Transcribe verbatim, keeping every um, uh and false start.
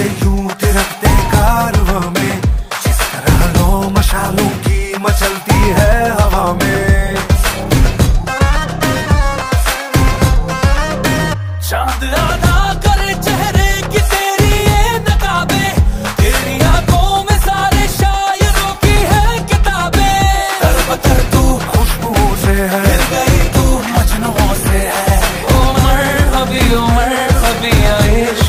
यूं तिरकते कारवां में, जिस तरह लो मशालों की मचलती है हवा में। चांद आधा करे चेहरे की तेरी ये नकाबे, तेरी आंखों में सारे शायरों की है किताबें। तरबतर तू खुशबू से है